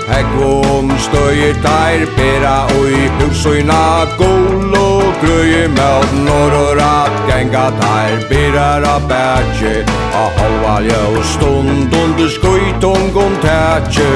Hegvom støyer der bera ui husøyna gol og grøye med norr at genga der bera bætje a halvalja og stund under skøytong tætje.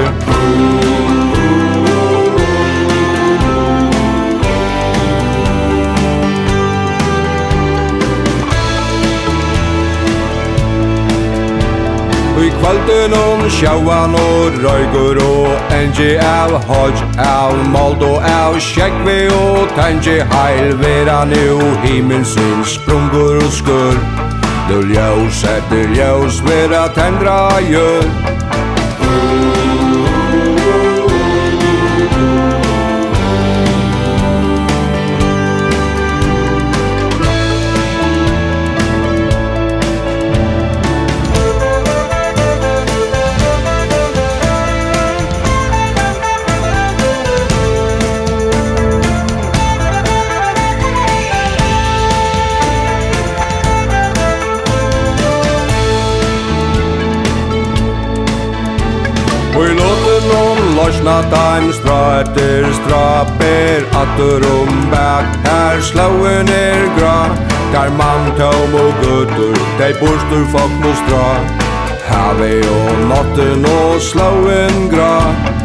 I kvalden om sjauan og røygur og engi av hodj av mold og av skjeggve og tengi heil vera nu himmelsins sprungur og skur. Nu ljós etter ljós vera tendra gjør. Lorsna time strater strapper atter bak her slauen gra. Der man tom og gutter, de borstur folk no stra. Have og natten og slauen gra.